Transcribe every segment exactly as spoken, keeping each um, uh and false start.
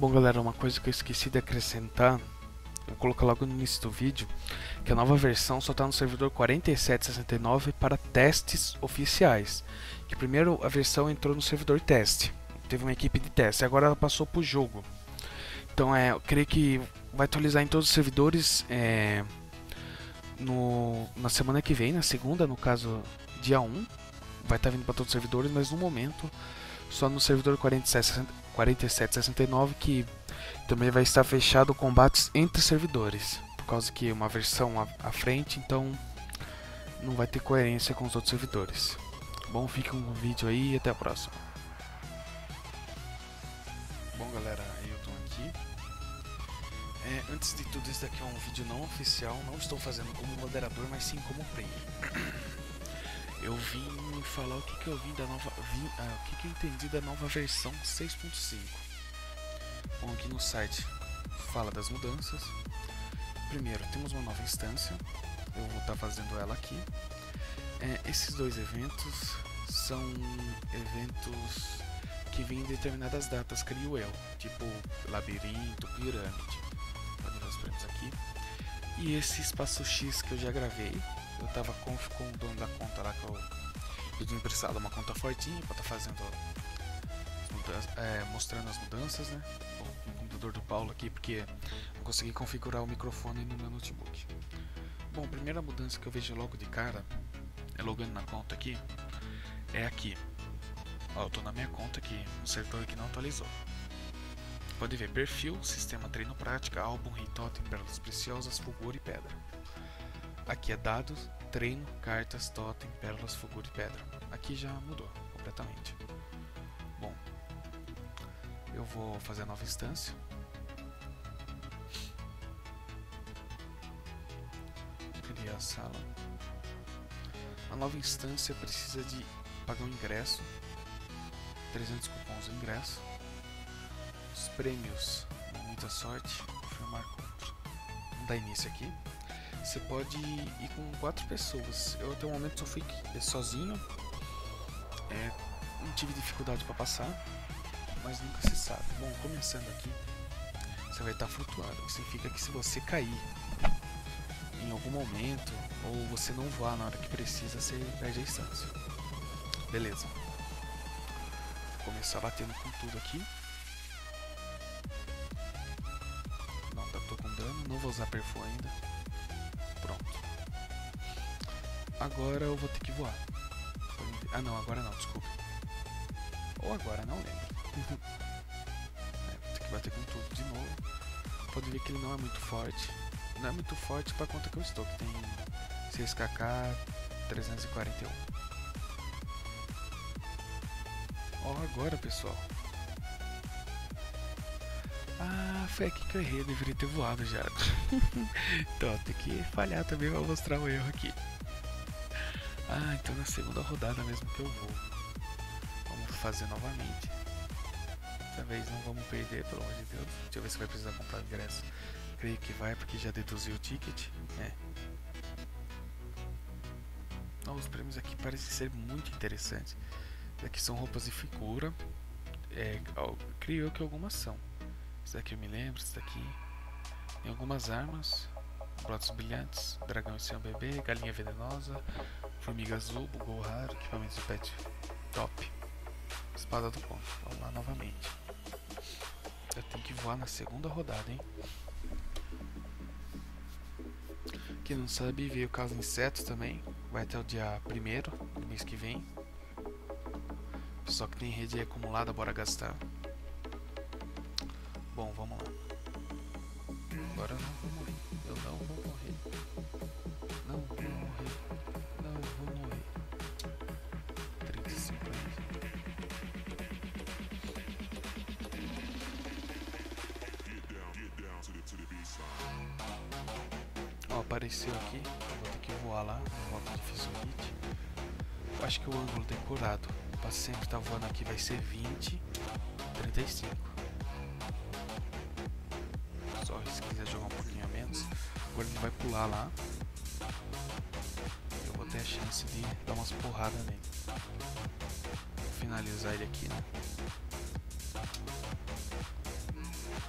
Bom galera, uma coisa que eu esqueci de acrescentar, eu vou colocar logo no início do vídeo, que a nova versão só está no servidor quarenta e sete sessenta e nove para testes oficiais. Que primeiro a versão entrou no servidor teste, teve uma equipe de teste, agora ela passou para o jogo. Então é, eu creio que vai atualizar em todos os servidores é, no, na semana que vem, na segunda, no caso dia um, vai estar vindo para todos os servidores, mas no momento só no servidor quarenta e sete sessenta e nove, que também vai estar fechado combates entre servidores, por causa que é uma versão à, à frente, então não vai ter coerência com os outros servidores. Bom, fica um vídeo aí e até a próxima. Bom galera, eu tô aqui. É, antes de tudo, esse daqui é um vídeo não oficial, não estou fazendo como moderador, mas sim como player. Eu vim falar o que, que eu vim da nova, vim, ah, o que, que eu entendi da nova versão seis ponto cinco. Bom, aqui no site fala das mudanças. Primeiro, temos uma nova instância, eu vou estar fazendo ela aqui. É, esses dois eventos são eventos que vêm em determinadas datas, creio eu, tipo labirinto, pirâmide. Pode ver os prêmios aqui. E esse espaço X que eu já gravei, eu tava com, com o dono da conta lá, que eu, eu tinha emprestado uma conta fortinha pra estar tá fazendo mudanças, é, mostrando as mudanças, né? O computador do Paulo aqui, porque não consegui configurar o microfone no meu notebook. Bom, a primeira mudança que eu vejo logo de cara, é logando na conta aqui, é aqui. Ó, eu tô na minha conta aqui, no servidor que não atualizou. Pode ver perfil, sistema treino prática, álbum, rei totem, pérolas preciosas, fulgor e pedra. Aqui é dados, treino, cartas, totem, pérolas, fulgor e pedra. Aqui já mudou completamente. Bom, eu vou fazer a nova instância. Criar a sala. A nova instância precisa de pagar um ingresso, trezentos cupons de ingresso. Os prêmios, muita sorte, confirmar contra. Vamos dar início aqui. Você pode ir com quatro pessoas. Eu até o momento só fui sozinho. É, não tive dificuldade para passar, mas nunca se sabe. Bom, começando aqui, você vai estar flutuando. Isso significa que se você cair em algum momento, ou você não voar na hora que precisa, você perde a instância. Beleza. Vou começar batendo com tudo aqui. Não, tá, tô com dano. Não vou usar perfil ainda. Pronto. Agora eu vou ter que voar. Ah não, agora não, desculpe. Ou agora, não lembro. É, vou ter que bater com tudo de novo. Pode ver que ele não é muito forte. Não é muito forte para a conta que eu estou, que tem seis K K trezentos e quarenta e um. Ó, agora pessoal. Ah, foi aqui que eu errei, eu deveria ter voado já. Então, tem que falhar também pra mostrar o erro aqui. Ah, então na segunda rodada mesmo que eu vou. Vamos fazer novamente. Dessa vez não vamos perder, pelo amor de Deus. Deixa eu ver se vai precisar comprar ingresso. Creio que vai, porque já deduziu o ticket. É. Oh, os prêmios aqui parecem ser muito interessantes. Aqui são roupas de figura. É, oh, creio eu que algumas são. Esse daqui eu me lembro, esse daqui. Tem algumas armas. Brotos brilhantes, dragão e seu bebê, galinha venenosa, formiga azul, bugou raro, equipamento de pet top. Espada do ponto. Vamos lá novamente. Eu tenho que voar na segunda rodada, hein? Quem não sabe, veio o caso insetos também. Vai até o dia primeiro do mês que vem. Só que tem rede acumulada, bora gastar. Bom, vamos lá. Agora eu não vou morrer. Eu não vou morrer. Não vou morrer. Não vou morrer. trinta e cinco anos. Ó, apareceu aqui. Eu vou ter que voar lá. Eu volto de difícil hit. Eu acho que o ângulo decorado pra sempre estar voando aqui vai ser vinte, trinta e cinco. Só se quiser jogar um pouquinho a menos. Agora ele vai pular lá. Eu vou ter a chance de dar umas porradas nele. Vou finalizar ele aqui, né?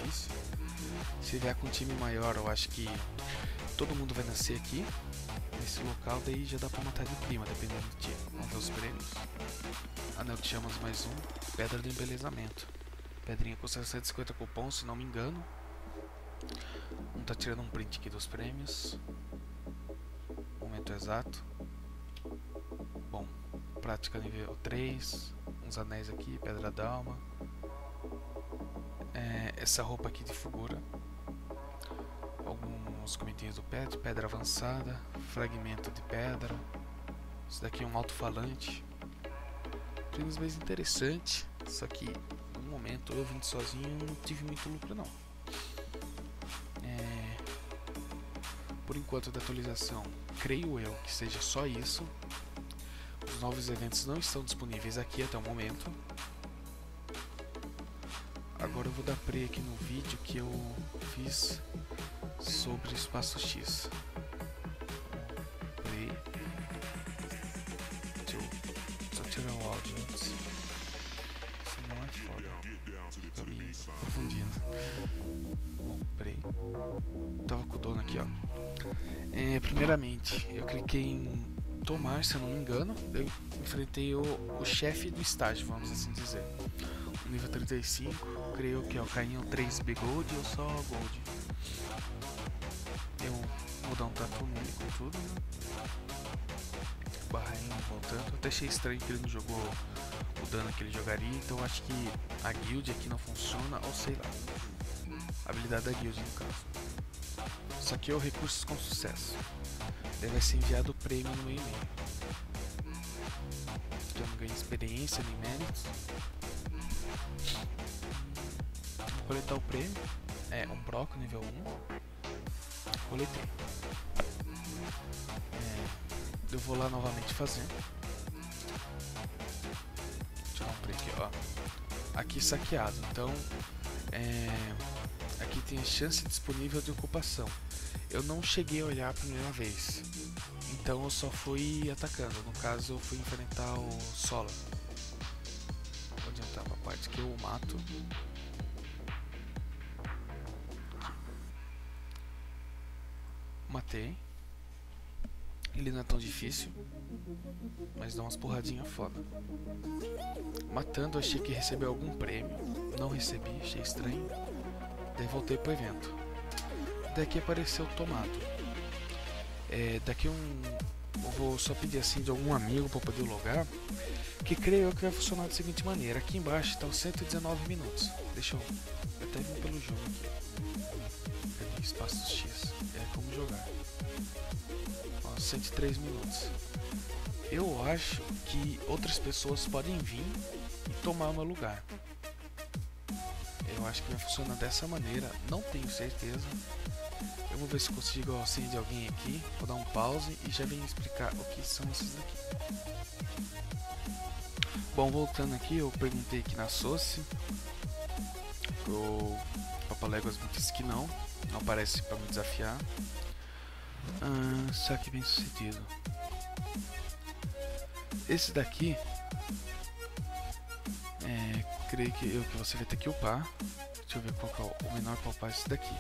difícil. Se vier com um time maior, eu acho que todo mundo vai nascer aqui, nesse local, daí já dá pra matar de prima, dependendo do time. Vamos ver os prêmios. Anel de chamas mais um, pedra de embelezamento. Pedrinha custa cento e cinquenta cupons, se não me engano. Vamos tá tirando um print aqui dos prêmios. Momento exato. Bom, prática nível três. Uns anéis aqui, pedra d'alma. É, essa roupa aqui de figura. Alguns comentários do pet, pedra avançada, fragmento de pedra. Isso daqui é um alto-falante. Prêmios mais interessante. Só que no momento eu vindo sozinho não tive muito lucro não. É, por enquanto da atualização, creio eu que seja só isso. Os novos eventos não estão disponíveis aqui até o momento. Agora eu vou dar play aqui no vídeo que eu fiz sobre o Espaço X. Play. Deixa eu só tirar o áudio antes. Senão é foda. Fica me confundindo. Bom, play. Tava com o dono aqui, ó. É, primeiramente, eu cliquei em tomar, se eu não me engano. Eu enfrentei o, o chefe do estágio, vamos assim dizer. Nível trinta e cinco, creio que é o Cainho três B Gold ou só Gold. Eu vou dar um tatu nele com tudo, né? Barrainho voltando. Até achei estranho que ele não jogou o dano que ele jogaria, então acho que a guild aqui não funciona, ou sei lá. A habilidade da guild no caso. Saqueou recursos com sucesso. Daí vai ser enviado o prêmio no meu e-mail. Então não ganho experiência nem méritos. Vou coletar o prêmio. É um broco nível um. Coletei. É, eu vou lá novamente fazer. Deixa eu dar um play aqui, ó. Aqui saqueado. Então, é, aqui tem chance disponível de ocupação. Eu não cheguei a olhar a primeira vez. Então eu só fui atacando. No caso, eu fui enfrentar o Sola. Vou adiantar uma parte que eu mato. Matei. Ele não é tão difícil, mas dá umas porradinhas foda. Matando, achei que recebeu algum prêmio. Não recebi, achei estranho. Daí voltei pro evento. Daqui apareceu o tomado. É, daqui um... Eu vou só pedir assim de algum amigo para poder logar. Que creio que vai funcionar da seguinte maneira. Aqui embaixo está os cento e dezenove minutos. Deixa eu... Eu até vim pelo jogo aqui. Cadê Espaço X? É como jogar. Ó, cento e três minutos. Eu acho que outras pessoas podem vir e tomar o meu lugar. Eu acho que vai funcionar dessa maneira. Não tenho certeza. Eu vou ver se consigo acender alguém aqui. Vou dar um pause e já venho explicar o que são esses daqui. Bom, voltando aqui, eu perguntei aqui na Soci. O Papaléguas me disse que não. Não aparece para me desafiar. Ah, saque bem sucedido. Esse daqui é, creio que eu que você vai ter que upar. Deixa eu ver qual que é o menor para upar esse daqui.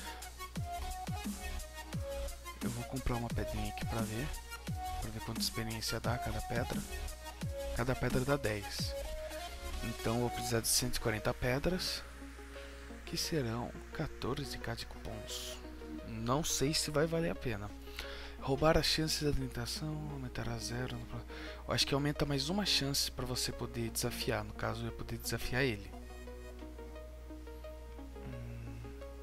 Eu vou comprar uma pedrinha aqui pra ver. Pra ver quanta experiência dá cada pedra. Cada pedra dá dez. Então eu vou precisar de cento e quarenta pedras. Que serão quatorze k de cupons. Não sei se vai valer a pena. Roubar as chances da tentação aumentará zero. Eu acho que aumenta mais uma chance para você poder desafiar. No caso, eu ia poder desafiar ele. Hum.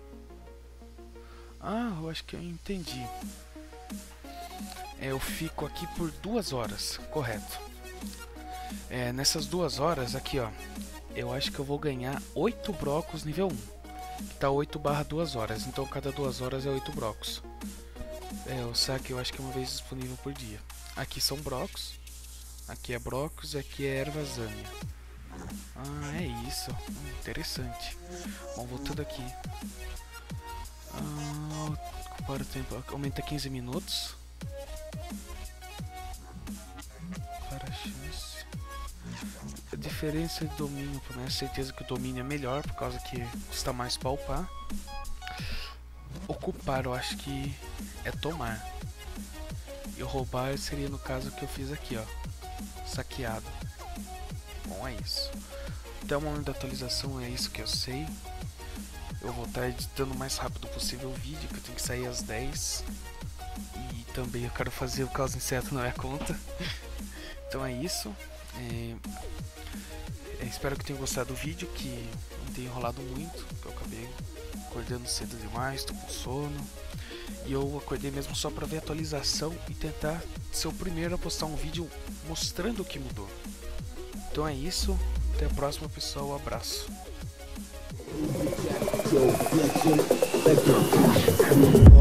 Ah, eu acho que eu entendi. É, eu fico aqui por duas horas, correto. É, nessas duas horas aqui, ó, eu acho que eu vou ganhar oito brocos nível um. Que tá oito barra duas horas, então cada duas horas é oito brocos. É, o saque eu acho que é uma vez disponível por dia. Aqui são brocos, aqui é brocos e aqui é erva zânia. Ah, é isso, hum, interessante. Bom, voltando aqui. Ah, para o tempo, aumenta quinze minutos. Para a chance. De preferência de domínio, por minha certeza que o domínio é melhor, por causa que custa mais pra upar. Ocupar eu acho que é tomar. E roubar seria no caso que eu fiz aqui, ó. Saqueado. Bom, é isso. Até o momento da atualização é isso que eu sei. Eu vou estar editando o mais rápido possível o vídeo, que eu tenho que sair às dez. E também eu quero fazer o caos inseto na minha conta. Então é isso. É... Eu espero que tenham gostado do vídeo, que não tenha enrolado muito, que eu acabei acordando cedo demais, tô com sono. E eu acordei mesmo só pra ver a atualização e tentar ser o primeiro a postar um vídeo mostrando o que mudou. Então é isso, até a próxima, pessoal, um abraço.